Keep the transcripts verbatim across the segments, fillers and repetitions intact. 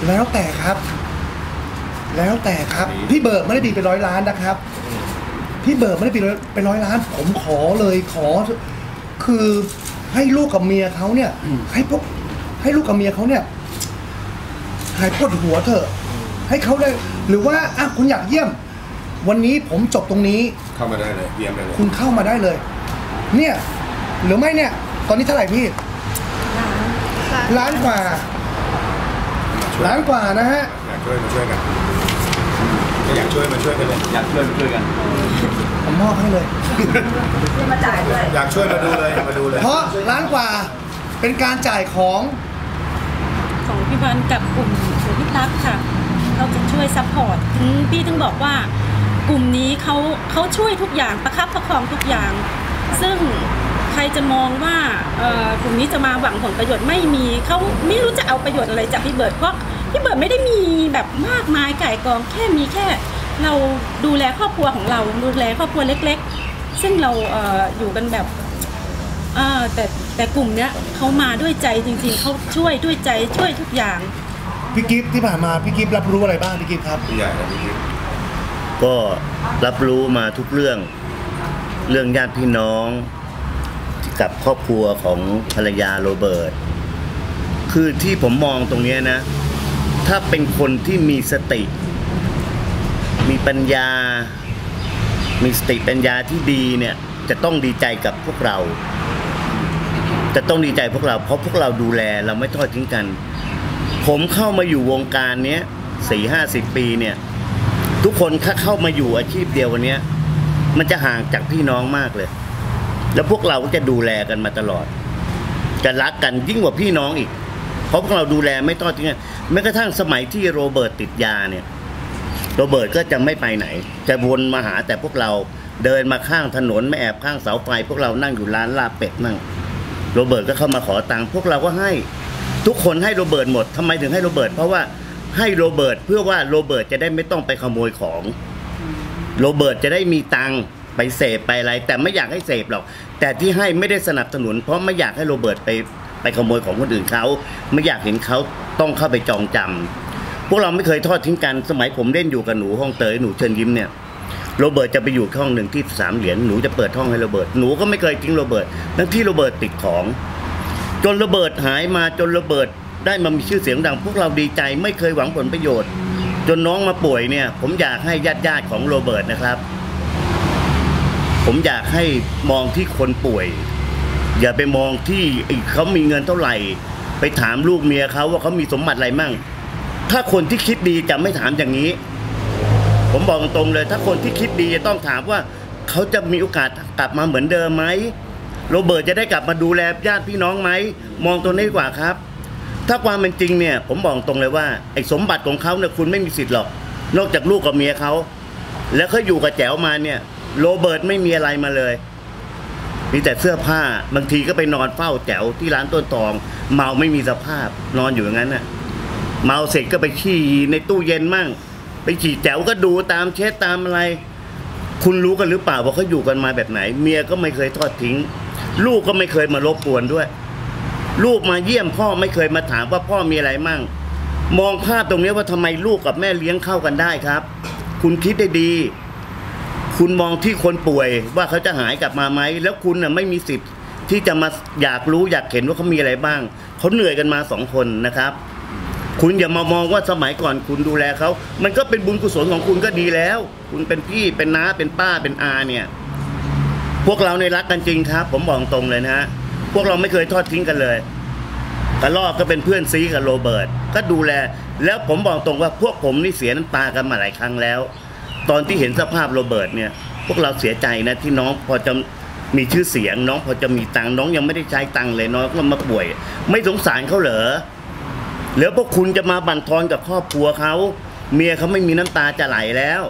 แล้วแต่ครับแล้วแต่ครับพี่เบิร์ดไม่ได้บินเป็นร้อยล้านนะครับพี่เบิร์ดไม่ได้บินเป็นร้อยล้านผมขอเลยขอคือให้ลูกกับเมียเขาเนี่ยให้พวกให้ลูกกับเมียเขาเนี่ยหายปวดหัวเถอะให้เขาได้หรือว่าอ่ะคุณอยากเยี่ยมวันนี้ผมจบตรงนี้เข้ามาได้เลยเยี่ยมได้เลยคุณเข้ามาได้เลยเนี่ยหรือไม่เนี่ยตอนนี้เท่าไหร่พี่ล้านกว่าล้านกว่านะฮะอยากช่วยมาช่วยกันอยากช่วยมาช่วยกันเลยอยากช่วยมาช่วยกันผมมอบให้เลยมาจ่ายด้วยอยากช่วยมาดูเลยมาดูเลยเพราะล้านกว่าเป็นการจ่ายของของพี่บอลกับกลุ่มสุพิทักษ์ค่ะเขาจะช่วยซัพพอร์ตถึงพี่ถึงบอกว่ากลุ่มนี้เขาเขาช่วยทุกอย่างประคับประคองทุกอย่างซึ่งใครจะมองว่ากลุ่มนี้จะมาหวังผลประโยชน์ไม่มีเขาไม่รู้จะเอาประโยชน์อะไรจากพี่เบิร์ดเพราะพี่เบิร์ดไม่ได้มีแบบมากมายไก่กองแค่มีแค่เราดูแลครอบครัวของเราดูแลครอบครัวเล็กๆซึ่งเราเอ่ออยู่กันแบบแต่แต่กลุ่มเนี้ยเขามาด้วยใจจริงๆเขาช่วยด้วยใจช่วยทุกอย่างพี่กิฟต์ที่ผ่านมาพี่กิฟต์รับรู้อะไรบ้างพี่กิฟต์ครับพี่ใหญ่ครับพี่กิฟต์ก็รับรู้มาทุกเรื่องเรื่องญาติพี่น้องกับครอบครัวของภรรยาโรเบิร์ตคือที่ผมมองตรงนี้นะถ้าเป็นคนที่มีสติมีปัญญามีสติปัญญาที่ดีเนี่ยจะต้องดีใจกับพวกเราจะต้องดีใจพวกเราเพราะพวกเราดูแลเราไม่ทอดทิ้งกันผมเข้ามาอยู่วงการเนี้ยสี่ห้าสิบปีเนี่ยทุกคนถ้าเข้ามาอยู่อาชีพเดียววันนี้มันจะห่างจากพี่น้องมากเลยแล้วพวกเราก็จะดูแลกันมาตลอดจะรักกันยิ่งกว่าพี่น้องอีกเพราะพวกเราดูแลไม่ทอดทิ้งกันแม้กระทั่งสมัยที่โรเบิร์ตติดยาเนี่ยโรเบิร์ตก็จะไม่ไปไหนจะวนมาหาแต่พวกเราเดินมาข้างถนนไม่แอบข้างเสาไฟพวกเรานั่งอยู่ร้านลาบเป็ดนั่งโรเบิร์ตก็เข้ามาขอตังค์พวกเราก็ให้ทุกคนให้โรเบิร์ตหมดทำไมถึงให้โรเบิร์ตเพราะว่าให้โรเบิร์ตเพื่อว่าโรเบิร์ตจะได้ไม่ต้องไปขโมยของโรเบิร์ตจะได้มีตังค์ไปเสพไปอะไรแต่ไม่อยากให้เสพหรอกแต่ที่ให้ไม่ได้สนับสนุนเพราะไม่อยากให้โรเบิร์ตไปไปขโมยของคนอื่นเขาไม่อยากเห็นเขาต้องเข้าไปจองจำพวกเราไม่เคยทอดทิ้งกันสมัยผมเล่นอยู่กับหนูห้องเตยหนูเชิญยิ้มเนี่ยโรเบิร์ตจะไปอยู่ห้องหนึ่งที่สามเหรียญหนูจะเปิดห้องให้โรเบิร์ตหนูก็ไม่เคยทิ้งโรเบิร์ตทั้งที่โรเบิร์ตติดของจนโรเบิร์ตหายมาจนโรเบิร์ตได้มามีชื่อเสียงดังพวกเราดีใจไม่เคยหวังผลประโยชน์จนน้องมาป่วยเนี่ยผมอยากให้ญาติญาติของโรเบิร์ตนะครับผมอยากให้มองที่คนป่วยอย่าไปมองที่เขามีเงินเท่าไหร่ไปถามลูกเมียเขาว่าเขามีสมบัติอะไรมั่งถ้าคนที่คิดดีจะไม่ถามอย่างนี้ผมบอกตรงเลยถ้าคนที่คิดดีจะต้องถามว่าเขาจะมีโอกาสกลับมาเหมือนเดิมไหมโรเบิร์ตจะได้กลับมาดูแลญาติพี่น้องไหมมองตรงนี้ดีกว่าครับถ้าความเป็นจริงเนี่ยผมบอกตรงเลยว่าไอ้สมบัติของเขาเนี่ยคุณไม่มีสิทธิ์หรอกนอกจากลูกกับเมียเขาแล้วเขาอยู่กับแจ๋วมาเนี่ยโรเบิร์ตไม่มีอะไรมาเลยมีแต่เสื้อผ้าบางทีก็ไปนอนเฝ้าแจ๋วที่ร้านต้นตองเมาไม่มีสภาพนอนอยู่อย่างนั้นน่ะเมาเสร็จก็ไปขี้ในตู้เย็นมั่งไปฉี่แจ๋วก็ดูตามเช็ดตามอะไรคุณรู้กันหรือเปล่าว่าเขาอยู่กันมาแบบไหนเมียก็ไม่เคยทอดทิ้งลูกก็ไม่เคยมารบกวนด้วยลูกมาเยี่ยมพ่อไม่เคยมาถามว่าพ่อมีอะไรมั่งมองภาพตรงนี้ว่าทำไมลูกกับแม่เลี้ยงเข้ากันได้ครับคุณคิดได้ดีคุณมองที่คนป่วยว่าเขาจะหายกลับมาไหมแล้วคุณน่ะไม่มีสิทธิ์ที่จะมาอยากรู้อยากเห็นว่าเขามีอะไรบ้างเขาเหนื่อยกันมาสองคนนะครับคุณอย่ามามองว่าสมัยก่อนคุณดูแลเขามันก็เป็นบุญกุศลของคุณก็ดีแล้วคุณเป็นพี่เป็นน้าเป็นป้าเป็นอาเนี่ยพวกเราในรักกันจริงครับผมบอกตรงเลยนะฮะพวกเราไม่เคยทอดทิ้งกันเลยกระลอกก็เป็นเพื่อนซีกับโรเบิร์ตก็ดูแลแล้วผมบอกตรงว่าพวกผมนี่เสียน้ำตากันมาหลายครั้งแล้วตอนที่เห็นสภาพโรเบิร์ตเนี่ยพวกเราเสียใจนะที่น้องพอจะมีชื่อเสียงน้องพอจะมีตังค์น้องยังไม่ได้ใช้ตังค์เลยน้องก็มาป่วยไม่สงสารเขาเหรอแล้วพวกคุณจะมาบั่นทอนกับครอบครัวเขาเมียเขาไม่มีน้ำตาจะไหลแล้ว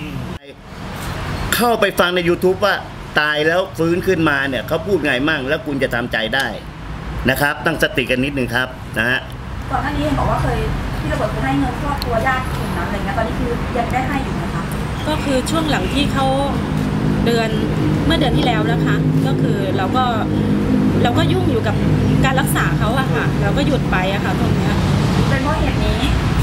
เข้าไปฟังใน ยูทูบ ว่าตายแล้วฟื้นขึ้นมาเนี่ยเขาพูดไงมั่งแล้วคุณจะทำใจได้นะครับตั้งสติกันนิดนึงครับนะฮะก่อนหน้านี้เห็นบอกว่าเคยที่โรเบิร์ตเคยให้เงินครอบครัวญาติกลุ่มนั้นอะไรเงี้ยตอนนี้คือยังได้ให้อยู่ไหมคะก็คือช่วงหลังที่เขาเดือนเมื่อเดือนที่แล้วนะคะก็คือเราก็เราก็ยุ่งอยู่กับการรักษาเขาอะค่ะเราก็หยุดไปอะค่ะตรงนี้เป็นเพราะเหตุนี้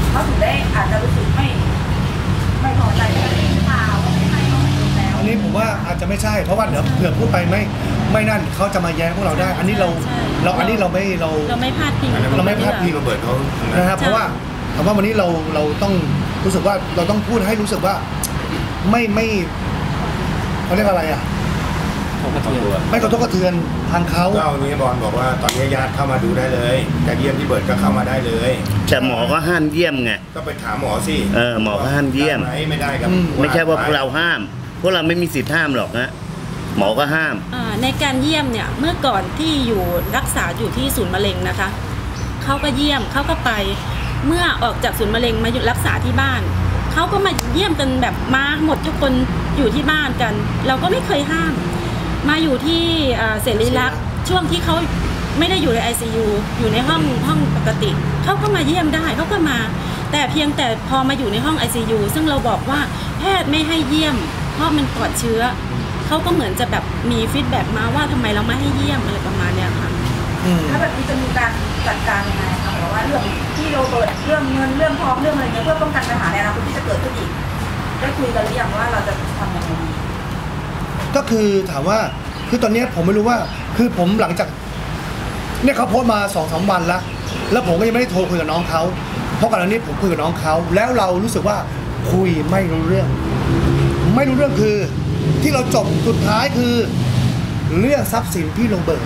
เขาถึงได้อาจจะรู้สึกไม่ไม่พอใจกับหรือเปล่าว่าไม่ให้เขาเหมือนเดิมแล้วอันนี้ผมว่าอาจจะไม่ใช่เพราะว่าเดี๋ยวเผื่อพูดไปไม่ไม่นั่นเขาจะมาแย้งพวกเราได้ อันนี้เราใช่เราอันนี้เราไม่เราเราไม่พลาดพิงเราไม่พลาดพิงโรเบิร์ตเขาทำงานนะครับเพราะว่าแต่ว่าวันนี้เราเราต้องรู้สึกว่าเราต้องพูดให้รู้สึกว่าไม่ไม่เขาเรียกอะไรอ่ะครอบครัวไม่กระทบกระเทือนทางเขาก็เอางี้บอลบอกว่าตอนนี้ญาติเข้ามาดูได้เลยจะเยี่ยมพี่เบิร์ตก็เข้ามาได้เลยแต่หมอก็ห้ามเยี่ยมไงก็ไปถามหมอสิเออหมอก็ห้ามเยี่ยมได้ไหไม่ได้ครับไม่ใช่ว่าพวกเราห้าม พวกเราไม่มีสิทธิ์ห้ามหรอกนะหมอก็ห้ามอ่าในการเยี่ยมเนี่ยเมื่อก่อนที่อยู่รักษาอยู่ที่ศูนย์มะเร็งนะคะเขาก็เยี่ยมเขาก็ไปเมื่อออกจากศูนย์มะเร็งมาอยู่รักษาที่บ้านเขาก็มาเยี่ยมกันแบบมาหมดทุกคนอยู่ที่บ้านกัน เราก็ไม่เคยห้ามมาอยู่ที่เสรีรักษ์ช่วงที่เขาไม่ได้อยู่ใน ไอ ซี ยู อยู่ในห้องห้องปกติเขาก็มาเยี่ยมได้เขาก็มาแต่เพียงแต่พอมาอยู่ในห้อง ไอ ซี ยู ซึ่งเราบอกว่าแพทย์ไม่ให้เยี่ยมเพราะมันปลอดเชื้อเขาก็เหมือนจะแบบมีฟีดแบ็กมาว่าทำไมเราไม่ให้เยี่ยมอะไรประมาณเนี้ยค่ะถ้าแบบนี้จะมีการจัดการยังไงคะหรือว่าเรื่องที่โรเบิร์ตเรื่องเงินเรื่องทองเรื่องอะไรเงี้ยเพื่อป้องกันปัญหาในอนาคตที่จะเกิดขึ้นอีกได้คุยกันหรือยังว่าเราจะทำยังไงดีก็คือถามว่าคือตอนนี้ผมไม่รู้ว่าคือผมหลังจากเนี่ยเขาโพสต์มาสองสามวันแล้วแล้วผมก็ยังไม่ได้โทรคุยกับน้องเขาเพราะก่อนหน้านี้ผมคุยกับน้องเขาแล้วเรารู้สึกว่าคุยไม่รู้เรื่อง ไม่รู้เรื่องคือที่เราจบสุดท้ายคือเรื่องทรัพย์สินพี่โรเบิร์ต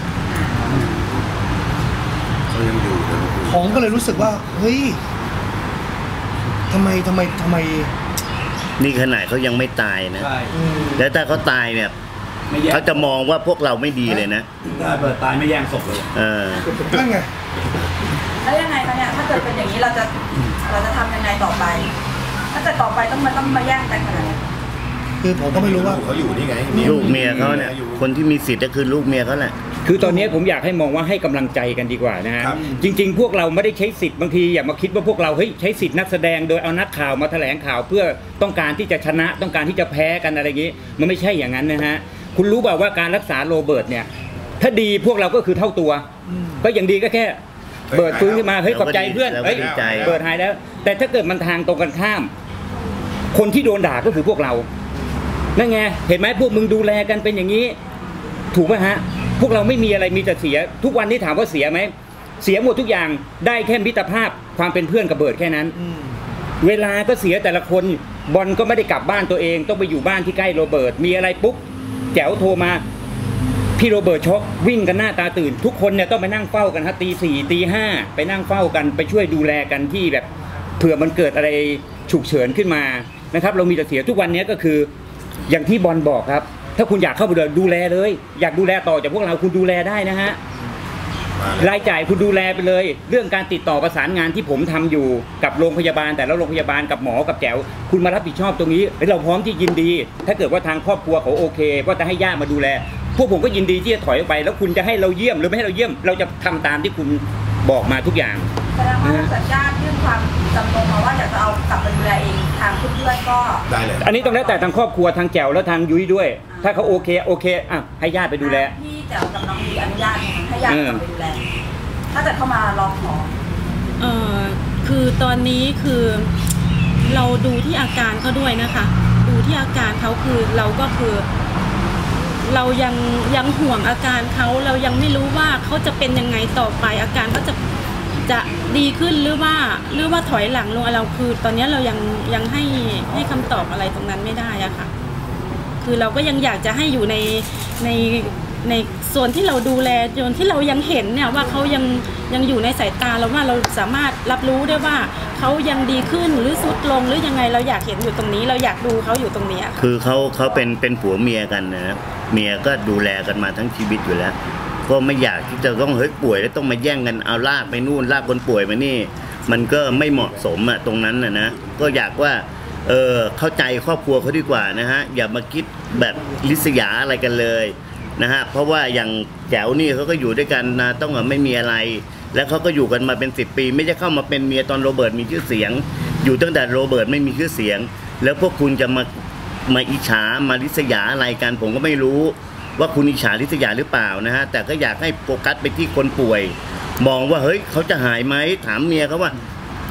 เขายังอยู่นะผมก็เลยรู้สึกว่าเฮ้ยทำไมทำไมทำไมนี่ขนาดเขายังไม่ตายนะใช่อืมแล้วถ้าเขาตายเนี่ยไม่แย่งเขาจะมองว่าพวกเราไม่ดีเลยนะถ้าเบิร์ตตายไม่แย่งศพเลยเออนั่นไงแล้วยังไงคะเนี่ยถ้าเกิดเป็นอย่างนี้เราจะเราจะทำยังไงต่อไปถ้าเกิดต่อไปต้องมาต้องมาแย่งกันขนาดนี้คือผมก็ไม่รู้ว่าเขาอยู่นี่ไงลูกเมียเขาเนี่ยอยู่คนที่มีสิทธิ์ก็คือลูกเมียเขาแหละคือตอนนี้ผมอยากให้มองว่าให้กำลังใจกันดีกว่านะฮะครับจริงๆ พวกเราไม่ได้ใช้สิทธิ์บางทีอย่ามาคิดว่าพวกเราเฮ้ยใช้สิทธิ์นักแสดงโดยเอานักข่าวมาแถลงข่าวเพื่อต้องการที่จะชนะต้องการที่จะแพ้กันอะไรอย่างนี้มันไม่ใช่อย่างนั้นนะฮะคุณรู้เปล่าว่าการรักษาโรเบิร์ตเนี่ยถ้าดีพวกเราก็คือเท่าตัวก็อย่างดีก็แค่เบิร์ตฟื้นขึ้นมาเฮ้ยขอบใจเพื่อนเราก็เฮ้ยดีใจเบิร์ตหายแล้ว แต่ถ้าเกิดมันทางตรงกันข้าม คนที่โดนด่าก็คือพวกเรานั่นไงเห็นไหมพวกมึงดูแลกันเป็นอย่างนี้ถูกไหมฮะพวกเราไม่มีอะไรมีแต่เสียทุกวันนี้ถามว่าเสียไหมเสียหมดทุกอย่างได้แค่มิตรภาพความเป็นเพื่อนกับเบิร์ตแค่นั้นเวลาก็เสียแต่ละคนบอลก็ไม่ได้กลับบ้านตัวเองต้องไปอยู่บ้านที่ใกล้โรเบิร์ตมีอะไรปุ๊บแจ๋วโทรมาพี่โรเบิร์ตช็อกวิ่งกันหน้าตาตื่นทุกคนเนี่ยต้องไปนั่งเฝ้ากันฮะตีสี่ตีห้าไปนั่งเฝ้ากันไปช่วยดูแลกันที่แบบเผื่อมันเกิดอะไรฉุกเฉินขึ้นมานะครับเรามีแต่เสียทุกวันนี้ก็คืออย่างที่บอลบอกครับถ้าคุณอยากเข้าไปดูแลเลยอยากดูแลต่อจากพวกเราคุณดูแลได้นะฮะรายจ่ายคุณดูแลไปเลยเรื่องการติดต่อประสานงานที่ผมทำอยู่กับโรงพยาบาลแต่ละโรงพยาบาลกับหมอกับแจ๋วคุณมารับผิดชอบตรงนี้เราพร้อมที่ยินดีถ้าเกิดว่าทางครอบครัวเขาโอเคว่าจะให้ญาติมาดูแลพวกผมก็ยินดีที่จะถอยออกไปแล้วคุณจะให้เราเยี่ยมหรือไม่ให้เราเยี่ยมเราจะทำตามที่คุณบอกมาทุกอย่างแสดงว่าถ้าเกิดญาติยื่นความจำนงมาว่าอยากจะเอากลับไปดูแลเองทางเพื่อนๆก็ได้เลยอันนี้ต้องแล้วแต่ทางครอบครัวทางแจ๋วแล้วทางยุ้ยด้วย ถ้าเขาโอเคโอเคอ่ะให้ญาติไปดูแลพี่แจ๋วกับน้องดีอนุญาตให้ญาติกลับไปดูแลถ้าเกิดเข้ามาลองขอเอ่อคือตอนนี้คือเราดูที่อาการเขาด้วยนะคะ ดูที่อาการเขาคือเราก็คือ เรายังยังห่วงอาการเขาเรายังไม่รู้ว่าเขาจะเป็นยังไงต่อไปอาการเขาจะจะดีขึ้นหรือว่าหรือว่าถอยหลังลงเราคือ ตอนนี้เรายังยังให้ให้คำตอบอะไรตรงนั้นไม่ได้อะค่ะคือเราก็ยังอยากจะให้อยู่ในในในส่วนที่เราดูแลส่วนที่เรายังเห็นเนี่ยว่าเขายังยังอยู่ในสายตาเราว่าเราสามารถรับรู้ได้ว่าเขายังดีขึ้นหรือสุดลงหรือยังไงเราอยากเห็นอยู่ตรงนี้ เราอยากดูเขาอยู่ตรงนี้ค่ะคือเขาเขาเป็นเป็นผัวเมียกันนะเมียก็ดูแลกันมาทั้งชีวิตอยู่แล้วก็ไม่อยากที่จะต้องเฮ้ยป่วยแล้วต้องมาแย่งกันเอาลากไปนู่นลากคนป่วยมานี่มันก็ไม่เหมาะสมอะตรงนั้นนะนะก็อยากว่าเออเข้าใจครอบครัวเขาดีกว่านะฮะอย่ามาคิดแบบลิษยาอะไรกันเลยนะฮะเพราะว่าอย่างแจ๋วนี่เขาก็อยู่ด้วยกันนะต้องไม่มีอะไรแล้วเขาก็อยู่กันมาเป็นสิบปีไม่ใช่เข้ามาเป็นเมียตอนโรเบิร์ตมีชื่อเสียงอยู่ตั้งแต่โรเบิร์ตไม่มีชื่อเสียงแล้วพวกคุณจะมามาอิจฉามาลิษยาอะไรกันผมก็ไม่รู้ว่าคุณอิจฉาลิษยาหรือเปล่านะฮะแต่ก็อยากให้โฟกัสไปที่คนป่วยมองว่าเฮ้ยเขาจะหายไหมถามเมียเขาว่า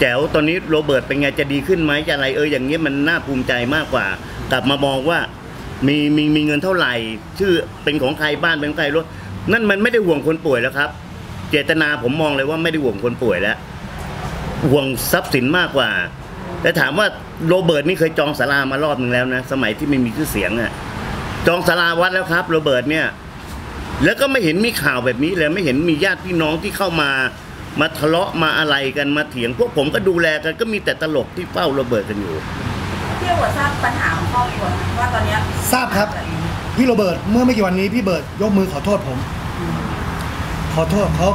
แจ๋วตอนนี้โรเบิร์ตเป็นไงจะดีขึ้นไหมจะอะไรเอออย่างเงี้ยมันน่าภูมิใจมากกว่ากลับมามองว่ามีมีมีเงินเท่าไหร่ชื่อเป็นของใครบ้านเป็นของใครรถนั่นมันไม่ได้ห่วงคนป่วยแล้วครับเจตนาผมมองเลยว่าไม่ได้ห่วงคนป่วยแล้วห่วงทรัพย์สินมากกว่าแต่ถามว่าโรเบิร์ตนี่เคยจองศาลามารอบนึงแล้วนะสมัยที่ไม่มีชื่อเสียงอะจองศาลาวัดแล้วครับโรเบิร์ตเนี่ยแล้วก็ไม่เห็นมีข่าวแบบนี้เลยไม่เห็นมีญาติพี่น้องที่เข้ามามาทะเลาะมาอะไรกันมาเถียงพวกผมก็ดูแลกันก็มีแต่ตลกที่เฝ้าโรเบิร์ตกันอยู่พี่โรเบิร์ตทราบปัญหาของครอบครัวว่าตอนนี้ทราบครับพี่โรเบิร์ตเมื่อไม่กี่วันนี้พี่เบิร์ตยกมือขอโทษผมขอโทษเขา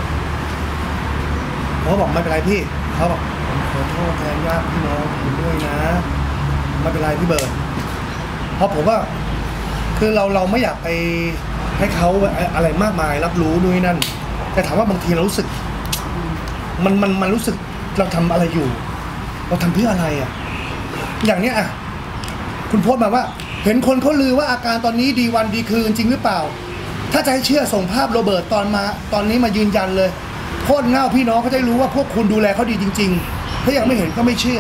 เขาบอกไม่เป็นไรพี่เขาบอกผมขอโทษแทนญาติพี่น้องคุณด้วยนะไม่เป็นไรพี่เบิร์ตเพราะผมว่าคือเราเราไม่อยากไปให้เขาอะไรมากมายรับรู้นู่นนั่นแต่ถามว่าบางทีเรารู้สึกมันมันมันรู้สึกเราทำอะไรอยู่เราทำเพื่ออะไรอ่ะอย่างเนี้ยอ่ะคุณโพสต์มาว่าเห็นคนเขาลือว่าอาการตอนนี้ดีวันดีคืนจริงหรือเปล่าถ้าจะให้เชื่อส่งภาพโรเบิร์ตตอนมาตอนนี้มายืนยันเลยโคตรเง่าพี่น้องเขาจะรู้ว่าพวกคุณดูแลเขาดีจริงๆถ้ายังไม่เห็นก็ไม่เชื่อ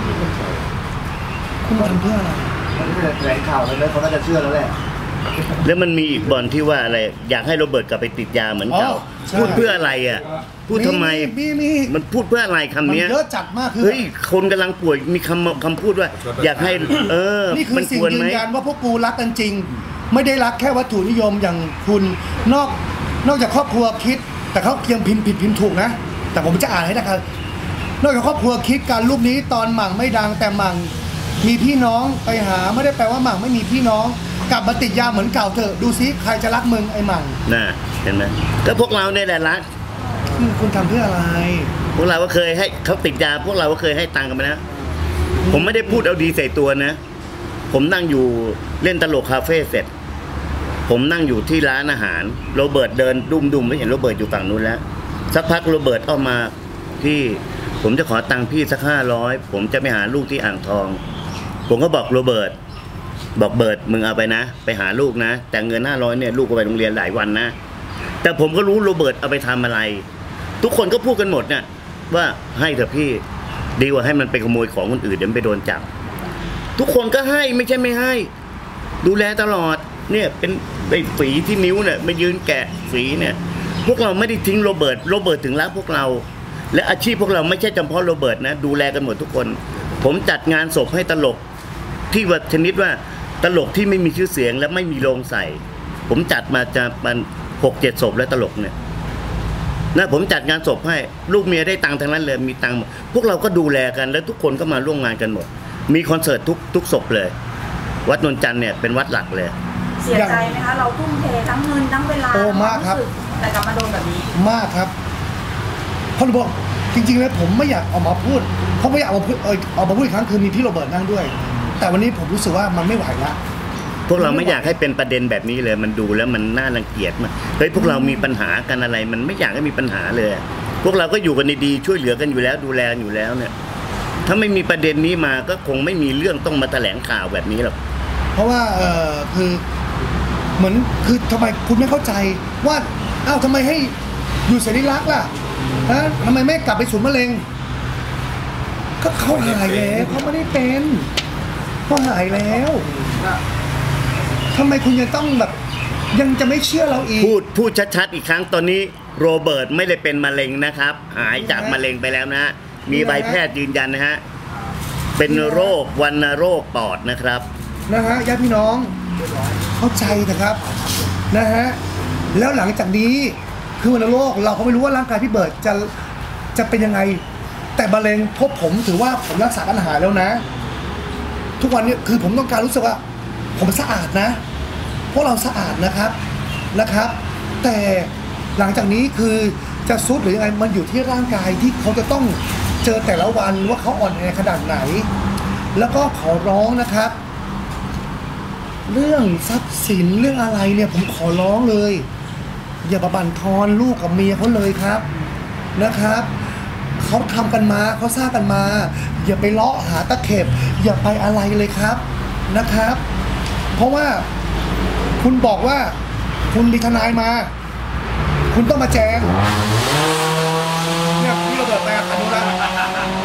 คุณมาทำเพื่ออะไรแถลงข่าวไปแล้วเขาก็จะเชื่อแล้วแหละแล้วมันมีอีกบอลที่ว่าอะไรอยากให้โรเบิร์ตกลับไปติดยาเหมือนเก่าพูดเพื่ออะไรอ่ะพูดทำไมมันพูดเพื่ออะไรคำนี้เยอะจัดมากคือเฮ้ยคนกำลังป่วยมีคำคำพูดว่าอยากให้เออนี่คือสิ่งยืนยันว่าพวกกูรักกันจริงไม่ได้รักแค่วัตถุนิยมอย่างคุณนอกนอกจากครอบครัวคิดแต่เขายังพิมพ์ผิดพิมพ์ถูกนะแต่ผมจะอ่านให้นะครับนอกจากครอบครัวคิดการรูปนี้ตอนหมั่งไม่ดังแต่หมั่งมีพี่น้องไปหาไม่ได้แปลว่าหมั่งไม่มีพี่น้องกลับมาติดยาเหมือนเก่าเถอะดูซิใครจะรักมึงไอ้หมั่งน่ะเห็นไหมก็พวกเราเนี่ยแหละรักคุณทำเพื่ออะไรพวกเราก็เคยให้เขาติดยาพวกเราก็เคยให้ตังค์กันไปนะผมไม่ได้พูดเอาดีใส่ตัวนะผมนั่งอยู่เล่นตลกคาเฟ่เสร็จผมนั่งอยู่ที่ร้านอาหารโรเบิร์ตเดินดุมๆไม่เห็นโรเบิร์ตอยู่ฝั่งนู้นแล้วสักพักโรเบิร์ตออกมาพี่ผมจะขอตังค์พี่สักห้าร้อยผมจะไปหาลูกที่อ่างทองผมก็บอกโรเบิร์ตบอกเบิร์ตมึงเอาไปนะไปหาลูกนะแต่เงินห้าร้อยเนี่ยลูกก็ไปโรงเรียนหลายวันนะแต่ผมก็รู้โรเบิร์ตเอาไปทำอะไรทุกคนก็พูดกันหมดเนี่ยว่าให้เถอะพี่ดีกว่าให้มันไปขโมยของคนอื่นเดี๋ยวไปโดนจับทุกคนก็ให้ไม่ใช่ไม่ให้ดูแลตลอดเนี่ยเป็นไอ้ฝีที่นิ้วเนี่ยมายืนแกะฝีเนี่ยพวกเราไม่ได้ทิ้งโรเบิร์ตโรเบิร์ตถึงรักพวกเราและอาชีพพวกเราไม่ใช่เฉพาะโรเบิร์ตนะดูแลกันหมดทุกคนผมจัดงานศพให้ตลกที่ว่าชนิดว่าตลกที่ไม่มีชื่อเสียงและไม่มีโรงใส่ผมจัดมาจะมันหกเจ็ดศพแล้วตลกเนี่ยนะผมจัดงานศพให้ลูกเมียได้ตังค์ทั้งนั้นเลยมีตังค์พวกเราก็ดูแลกันแล้วทุกคนก็มาร่วมงานกันหมดมีคอนเสิร์ตทุกทุกศพเลยวัดนนจันทร์เนี่ยเป็นวัดหลักเลยเสียใจไหมคะเราทุ่มเททั้งเงินทั้งเวลาโอ้มากครับแต่กลับมาโดนแบบนี้มากครับพ่อหนูบอกจริงๆแล้วผมไม่อยากออกมาพูดเพราะไม่อยากออกมาพูดเออออกมาพูดอีกครั้งคือมีพี่โรเบิร์ตนั่งด้วยแต่วันนี้ผมรู้สึกว่ามันไม่ไหวละพวกเราไม่อยากให้เป็นประเด็นแบบนี้เลยมันดูแล้วมันน่ารังเกียจมากเฮ้ยพวกเรามีปัญหากันอะไรมันไม่อยากให้มีปัญหาเลยพวกเราก็อยู่กันดีๆช่วยเหลือกันอยู่แล้วดูแลอยู่แล้วเนี่ยถ้าไม่มีประเด็นนี้มาก็คงไม่มีเรื่องต้องมาแถลงข่าวแบบนี้หรอกเพราะว่าเออคือเหมือนคือทำไมคุณไม่เข้าใจว่าอ้าวทำไมให้อยู่เสรีรักล่ะฮะทำไมไม่กลับไปศูนย์มะเร็งก็เขาหายแล้วเขาไม่ได้เป็นเขาหายแล้วทำไมคุณยังต้องแบบยังจะไม่เชื่อเราอีกพูดพูดชัดๆอีกครั้งตอนนี้โรเบิร์ตไม่ได้เป็นมะเร็งนะครับหายจากมะเร็งไปแล้วนะมีใบแพทย์ยืนยันนะฮะเป็นโรควัณโรคปอดนะครับนะฮะญาติพี่น้องเข้าใจนะครับนะฮะแล้วหลังจากนี้คือวัณโรคเราก็ไม่รู้ว่าร่างกายพี่เบิร์ตจะจะเป็นยังไงแต่มะเร็งพบผมถือว่าผมรักษาปัญหาแล้วนะทุกวันนี้คือผมต้องการรู้สึกว่าผมสะอาดนะพวกเราสะอาดนะครับนะครับ แต่หลังจากนี้คือจะซุดหรือยังไงมันอยู่ที่ร่างกายที่เขาจะต้องเจอแต่ละวันว่าเขาอ่อนแอขนาดไหนแล้วก็ขอร้องนะครับเรื่องทรัพย์สินเรื่องอะไรเนี่ยผมขอร้องเลยอย่าบั่นทอนลูกกับเมียเขาเลยครับนะครับเขาทำกันมาเขาสร้างกันมาอย่าไปเลาะหาตะเข็บอย่าไปอะไรเลยครับนะครับเพราะว่าคุณบอกว่าคุณมีทนายมาคุณต้องมาแจ้งเนี่ยพี่โรเบิร์ตไปอนุรักษ์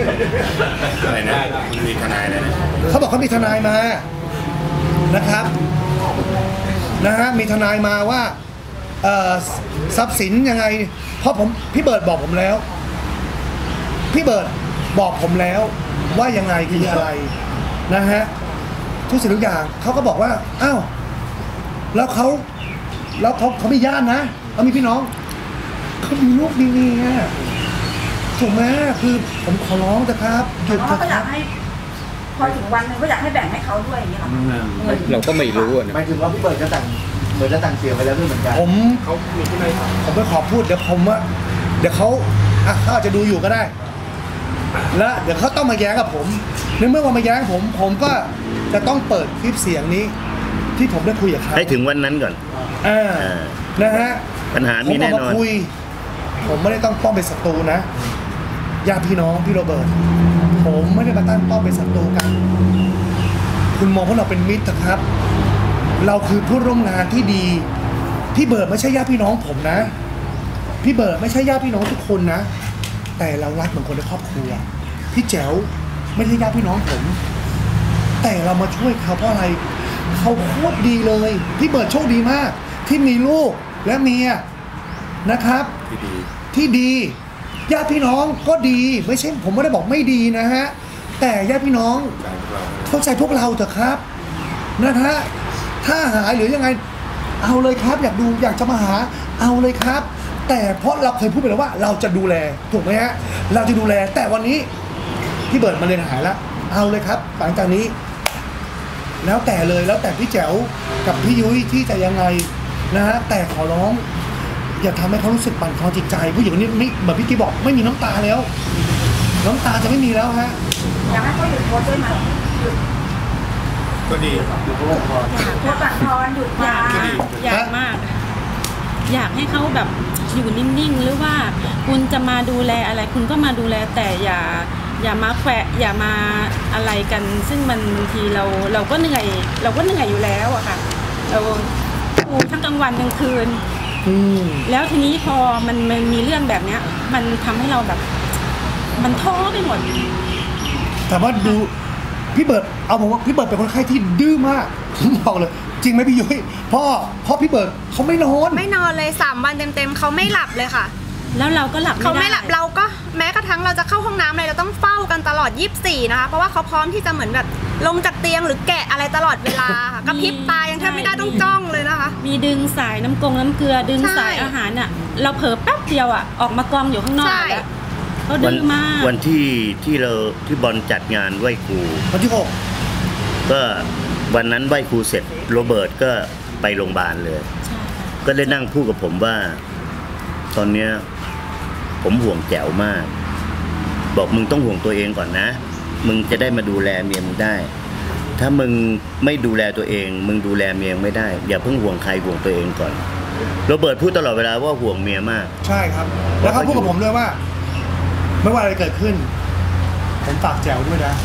อะไรนะคุณมีทนายอะไรนะเขาบอกเขามีทนายมานะครับนะฮะมีทนายมาว่าเอ่อทรัพย์สินยังไงเพราะผมพี่เบิร์ดบอกผมแล้วพี่เบิร์ดบอกผมแล้วว่ายังไงคืออะไรนะฮะทุกสิ่งทุกอย่างเขาก็บอกว่าอ้าวแล้วเขาแล้วเขาเขามีญาตินะเขามีพี่น้องเขามีลูกมีเมียถูกไหมคือผมขอร้องนะครับหยุดเขาเถอะก็อคยารับกให้พอถึงวันหนึงก็อยากให้แบ่งให้เขาด้วยอย่างเงี้ยหรอเงินเราก็ไม่รู้อะนะหมายถึงว่าพี่เบิร์ดก็แต่งเหมือนจะแต่งเสียงไปแล้วด้วยเหมือนกันผมผมไม่ขอพูดเดี๋ยวผมว่าเดี๋ยวเขาอ่ะเขาอาจจะดูอยู่ก็ได้ แล้วเดี๋ยวเขาต้องมาแย้งกับผมในเมื่อว่ามาแย้งผม ผมก็จะต้องเปิดคลิปเสียงนี้ ที่ผมได้คุยกับเขาให้ถึงวันนั้นก่อนอ่าอ่านะฮะปัญหาผมมีอแน่อกนมาอนคุย ผมไม่ได้ต้องป้องเป็นศัตรูนะญาติพี่น้องพี่โรเบิร์ตผมไม่ได้มาตั้งป้องเป็นศัตรูกัน คุณมองพวกเราเป็นมิตรนะครับ เราคือผู้ร่วมงานที่ดีพี่เบิร์ดไม่ใช่ญาติพี่น้องผมนะพี่เบิร์ดไม่ใช่ญาติพี่น้องทุกคนนะแต่เรารักเหมือนคนในครอบครัวพี่แจ๋วไม่ใช่ญาติพี่น้องผม แต่เรามาช่วยเขาเพราะอะไรเขาโคตรดีเลยพี่เบิร์ดโชคดีมาก ที่มีลูกและเมียนะครับที่ดีที่ดีญาติพี่น้องก็ดีไม่ใช่ผมไม่ได้บอกไม่ดีนะฮะแต่ญาติพี่น้องใจพวกเราเข้าใจพวกเราเถอะครับนะฮะถ้าหายหรือยังไงเอาเลยครับ อยากดูอยากจะมาหาเอาเลยครับ แต่เพราะเราเคยพูดไปแล้วว่าเราจะดูแลถูกไหมฮะเราจะดูแลแต่วันนี้พี่เบิร์ดมาเรียนหายแล้วเอาเลยครับหลังจากนี้ แล้วแต่เลยแล้วแต่พี่แจ๋วกับพี่ยุ้ยที่จะยังไงนะฮะแต่ขอร้องอย่าทำให้เขารู้สึกปั่นคลอนจิตใจผู้หญิงคนนี้ไม่เหมือนพี่กิ๊บบอกไม่มีน้ำตาแล้ว น้ำตาจะไม่มีแล้วฮะอยากให้เขาหยุดโพสต์ด้วยไหมหยุดก็ดีอยู่กับพอโพสต์บัตรทอนหยุดอยากมามากอยากมากค่ะอยากให้เขาแบบอยู่นิ่งๆหรือว่าคุณจะมาดูแลอะไร คุณก็มาดูแลแต่อย่าอย่ามาแขวะอย่ามาอะไรกัน ซึ่งมันบางทีเราเราก็เหนื่อยเราก็เหนื่อยอยู่แล้วอะค่ะเราดูทั้งกลางวันกลางคืนอืมแล้วทีนี้พอมันมันมีเรื่องแบบเนี้ย มันทำให้เราแบบ มันท้อไปหมดแต่ว่าดูพี่เบิร์ดเอาผมว่าพี่เบิร์ดเป็นคนไข้ที่ดื้อมากผมบอกเลย จริงไหมพี่ยุ้ยพ่อพ่อพี่เบิร์ดเขาไม่นอนไม่นอนเลยสามวันเต็มๆเขาไม่หลับเลยค่ะแล้วเราก็หลับเขาไม่ไม่หลัได้บเราก็แม้กระทั่งเราจะเข้าห้องน้ำอะไรเราต้องเฝ้ากันตลอดยี่สิบสี่นะคะเพราะว่าเขาพร้อมที่จะเหมือนแบบลงจากเตียงหรือแกะอะไรตลอดเวลาค่ะกระพริบตายังแทบไม่ได้ต้องจ้องเลยนะคะมีดึงสายน้ำกงน้ำเกลือดึงใช่สายอาหารอ่ะ เราเผลอแป๊บเดียวอ่ะออกมากองอยู่ข้างนอกใช่แล้วเขาวัดื้อมากวันที่ที่เราที่บอลจัดงานไหว้ครูวันที่หกก็วันนั้นไหว้ครูเสร็จโรเบิร์ตก็ไปโรงพยาบาลเลยใช่ค่ะก็ได้นั่งพูดกับผมว่า ตอนเนี้ยผมห่วงแจ๋วมาก บอกมึงต้องห่วงตัวเองก่อนนะ มึงจะได้มาดูแลเมียมึงได้ ถ้ามึงไม่ดูแลตัวเอง มึงดูแลเมียไม่ได้อย่าเพิ่งห่วงใครห่วงตัวเองก่อนโรเบิร์ตพูดตลอดเวลาว่าห่วงเมียมากใช่ครับ แล้วเขาพูดกับผมด้วยว่า ไม่ว่าอะไรเกิดขึ้น ผมฝากแจ๋วด้วยนะ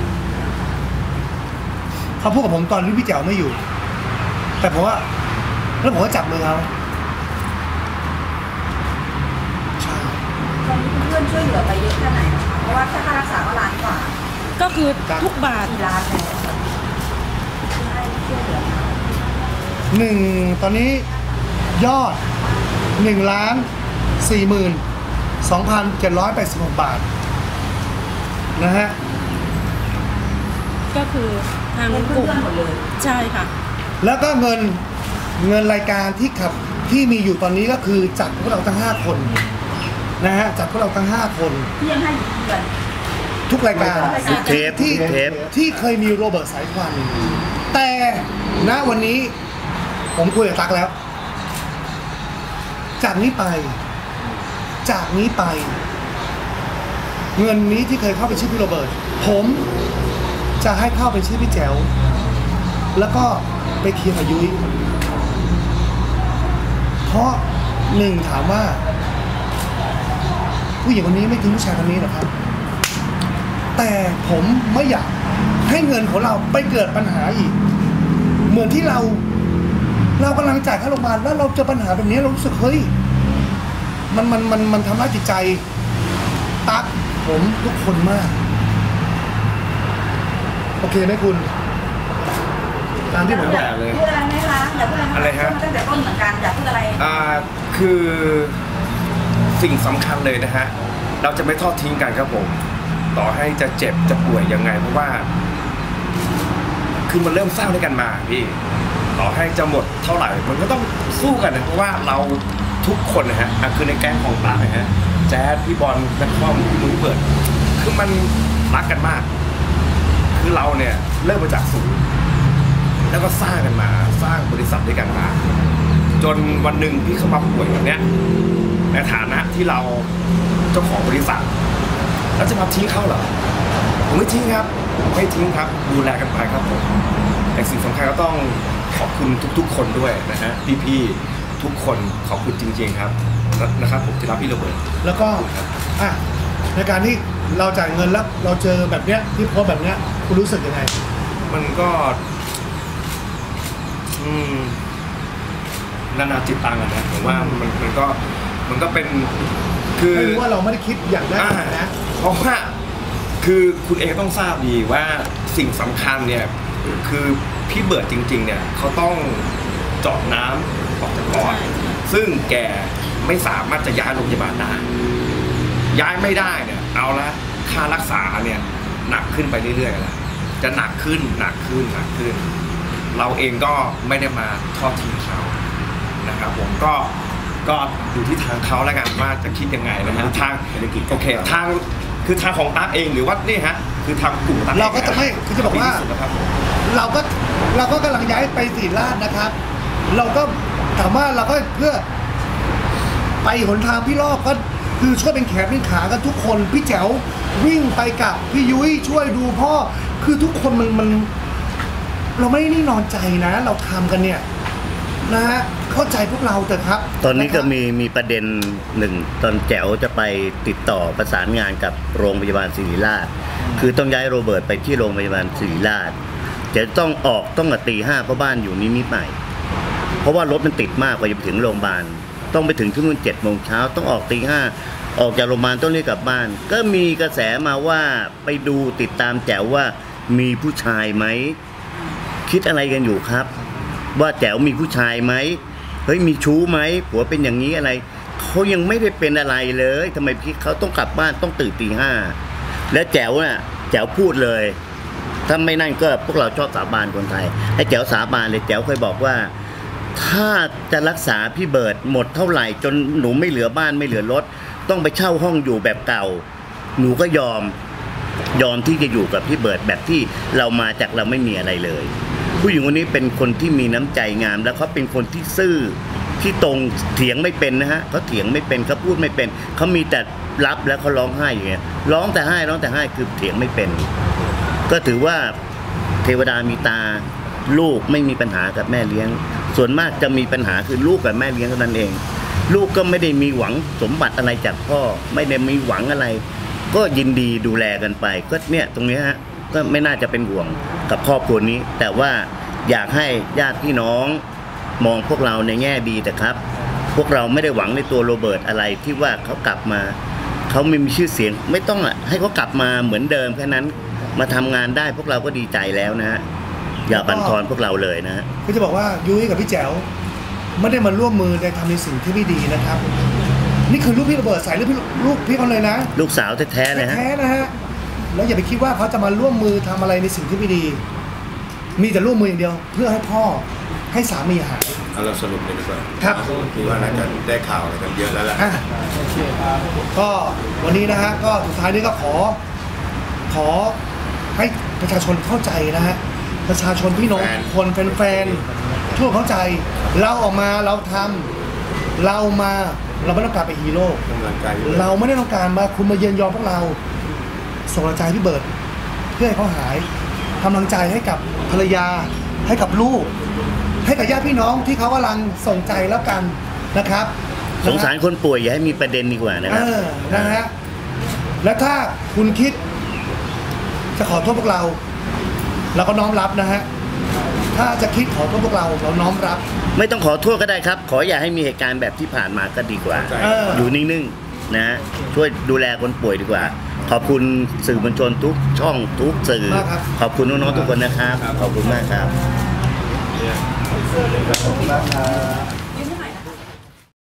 เขาพูดกับผมตอนที่พี่แจ๋วไม่อยู่ แต่ผมว่าแล้วผมก็จับมือเขาใช่ตอนนี้เพื่อนๆช่วยเหลือไปเยอะแค่ไหนนะคะเพราะว่าแค่ค่ารักษาก็ล้านกว่าก็คือทุกบาทกี่ล้านแล้วที่ให้ช่วยเหลือมาหนึ่งตอนนี้ยอดหนึ่งล้านสี่หมื่นสองพันเจ็ดร้อยแปดสิบหกบาทนะฮะก็คือทางเป็นกลุ่มเพื่อนๆหมดเลยใช่ค่ะแล้วก็เงินเงินรายการที่ขับที่มีอยู่ตอนนี้ก็คือจากพวกเราทั้งห้าคนนะฮะจากพวกเราทั้งห้าคนที่ยังให้อยู่เดือนทุกรายการเทปที่เทปที่เคยมีโรเบิร์ตสายควันแต่ณวันนี้ผมคุยกับตั๊กแล้ว จากนี้ไป จากนี้ไป เงินนี้ที่เคยเข้าเป็นชื่อพี่โรเบิร์ตผมจะให้เข้าเป็นชื่อพี่แจ๋วแล้วก็ไปเคลียร์กับยุ้ยเพราะหนึ่งถามว่า ผู้หญิงคนนี้ไม่ทิ้งผู้ชายคนนี้หรอกครับ แต่ผมไม่อยากให้เงินของเราไปเกิดปัญหาอีก เหมือนที่เรา เรากำลังจ่ายค่าโรงพยาบาลแล้วเราเจอปัญหาแบบนี้เรารู้สึกเฮ้ยมันมันมันมันทำร้ายจิตใจตั๊กผมทุกคนมากโอเคไหมคุณตามที่ผมบอกเลยพูดอะไรไหมคะอยากพูดอะไรอะไรฮะตั้งแต่ต้นเหมือนกันอยากพูดอะไรอ่าคือสิ่งสำคัญเลยนะฮะเราจะไม่ทอดทิ้งกันครับผมต่อให้จะเจ็บจะป่วยยังไงเพราะว่าคือมันเริ่มสร้างด้วยกันมาพี่ต่อให้จะหมดเท่าไหร่มันก็ต้องสู้กันนะเพราะว่าเราทุกคนนะฮะอ่ะคือในแก๊งของตานะฮะแจ๊ดพี่บอลนักคอมพี่นุ้ยเปิดคือมันรักกันมากคือเราเนี่ยเริ่มมาจากศูนย์แล้วก็สร้างกันมาสร้างบริษัทด้วยกันมาจนวันหนึ่งพี่เขามาป่วยแบบเนี้ยในฐานะที่เราเจ้าของบริษัทแล้วจะมาทิ้งเขาเหรอผมไม่ทิ้งครับไม่ทิ้งครับดูแลกันไปครับผมแต่สิ่งสำคัญก็ต้องขอบคุณทุกๆคนด้วยนะฮะพี่ๆทุกคนขอบคุณจริงๆครับนะครับผมที่รับพี่โรเบิร์ตแล้วก็อ่ะในการที่เราจ่ายเงินแล้วเราเจอแบบเนี้ยที่โพสแบบเนี้ยคุณรู้สึกยังไงมันก็อืมนานาจิตตังอะนะผมว่ามันมันก็มันก็เป็นคือไม่รู้ว่าเราไม่ได้คิดอย่างนั้นนะเพราะว่าคือคุณเองต้องทราบดีว่าสิ่งสำคัญเนี่ยคือพี่เบิร์ดจริงๆเนี่ยเขาต้องเจาะน้ำออกจากปอดซึ่งแกไม่สามารถจะย้ายโรงพยาบาลได้ย้ายไม่ได้เนี่ยเอาละค่ารักษาเนี่ยหนักขึ้นไปเรื่อยๆแล้วจะหนักขึ้นหนักขึ้นหนักขึ้นเราเองก็ไม่ได้มาทอดทิ้งเขานะครับผมก็ก็อยู่ที่ทางเขาแล้วกันว่าจะคิดยังไงนะฮะทางโอเคทางคือทางของตั๊กเองหรือว่านี่ฮะคือทางกลุ่มตั๊กเราก็จะไม่คือจะบอกว่าเราก็เราก็กำลังย้ายไปศรีราชนะครับเราก็ถามว่าเราก็เพื่อไปหนทางพี่รอบก็คือช่วยเป็นแขนเป็นขากันทุกคนพี่แจ๋ววิ่งไปกับพี่ยุ้ยช่วยดูพ่อคือทุกคนมันมันเราไม่ได้นิ่งนอนใจนะเราทำกันเนี่ยนะฮะเข้าใจพวกเราเถอะครับตอนนี้ก็มีมีประเด็นหนึ่งตอนแจ๋วจะไปติดต่อประสานงานกับโรงพยาบาลศิริราชคือต้องย้ายโรเบิร์ตไปที่โรงพยาบาลศิริราชจะต้องออกต้องตีห้าเพราะบ้านอยู่นิมิตรใหม่เพราะว่ารถมันติดมากกว่าจะไปถึงโรงพยาบาลต้องไปถึงที่นู่นเจ็ดโมงเช้าต้องออกตีห้าออกจากโรงพยาบาลต้องรีบกลับบ้านก็มีกระแสมาว่าไปดูติดตามแจ๋วว่ามีผู้ชายไหมคิดอะไรกันอยู่ครับว่าแจ๋วมีผู้ชายไหมเฮ้ยมีชู้ไหมผัวเป็นอย่างนี้อะไรเขายังไม่ได้เป็นอะไรเลยทำไมพี่เขาต้องกลับบ้านต้องตื่นตีห้าแล้วแจ๋วน่ะแจ๋วพูดเลยถ้าไม่นั่นก็พวกเราชอบสาบานคนไทยให้แจ๋วสาบานเลยแจ๋วเคยบอกว่าถ้าจะรักษาพี่เบิร์ดหมดเท่าไหร่จนหนูไม่เหลือบ้านไม่เหลือรถต้องไปเช่าห้องอยู่แบบเก่าหนูก็ยอมยอมที่จะอยู่กับพี่เบิร์ดแบบที่เรามาจากเราไม่มีอะไรเลยผู้หญิงคนนี้เป็นคนที่มีน้ำใจงามแล้วเขาเป็นคนที่ซื่อที่ตรงเถียงไม่เป็นนะฮะเขาเถียงไม่เป็นเขาพูดไม่เป็นเขามีแต่รับแล้วเขาร้องไห้อย่างเงี้ยร้องแต่ไห้ร้องแต่ไห้คือเถียงไม่เป็นก็ถือว่าเทวดามีตาลูกไม่มีปัญหากับแม่เลี้ยงส่วนมากจะมีปัญหาคือลูกกับแม่เลี้ยงเท่านั้นเองลูกก็ไม่ได้มีหวังสมบัติอะไรจากพ่อไม่ได้มีหวังอะไรก็ยินดีดูแลกันไปก็เนี่ยตรงนี้ฮะก็ไม่น่าจะเป็นห่วงกับครอบครัวนี้แต่ว่าอยากให้ญาติพี่น้องมองพวกเราในแง่ดีแต่ครับพวกเราไม่ได้หวังในตัวโรเบิร์ตอะไรที่ว่าเขากลับมาเขาไม่มีชื่อเสียงไม่ต้องอ่ะให้เขากลับมาเหมือนเดิมแค่นั้นมาทำงานได้พวกเราก็ดีใจแล้วนะฮะอย่าบั่นทอนพวกเราเลยนะฮะก็จะบอกว่ายุ้ยกับพี่แจ๋วไม่ได้มาร่วมมือในทำในสิ่งที่ไม่ดีนะครับนี่คือลูกพี่โรเบิร์ตใส่ลูกพี่ลูกพี่เขาเลยนะลูกสาวแท้ๆเลยฮะแท้นะฮะแล้วอย่าไปคิดว่าเขาจะมาร่วมมือทำอะไรในสิ่งที่ไม่ดีมีแต่ร่วมมืออย่างเดียวเพื่อให้พ่อให้สามีหายเอาเราสรุปเลยดีกว่าครับคิดว่าน่าจะได้ข่าวอะไรกันเยอะแล้วแหละก็วันนี้นะฮะก็สุดท้ายนี้ก็ขอขอให้ประชาชนเข้าใจนะฮะประชาชนพี่น้องคนแฟนๆทั่วเข้าใจเราออกมาเราทำเรามาเราไม่ต้องการเป็นฮีโร่เราไม่ได้ต้องการมาคุณมาเยือนยอมพวกเราส่งกำลังใจพี่เบิร์ดเพื่อให้เขาหายกำลังใจให้กับภรรยาให้กับลูกให้กับญาติพี่น้องที่เขากำลังส่งใจแล้วกันนะครับสงสารคนป่วยอย่าให้มีประเด็นดีกว่านะครับนะฮะและถ้าคุณคิดจะขอโทษพวกเราเราก็น้อมรับนะฮะถ้าจะคิดขอโทษพวกเราเราน้อมรับไม่ต้องขอโทษก็ได้ครับขออย่าให้มีเหตุการณ์แบบที่ผ่านมาก็ดีกว่าอยู่นิ่งๆนะช่วยดูแลคนป่วยดีกว่าขอบคุณสื่อมวลชนทุกช่องทุกสื่อมากครับขอบคุณน้องๆทุกคนนะครับ ขอบคุณมากครับขอบคุณมากครับ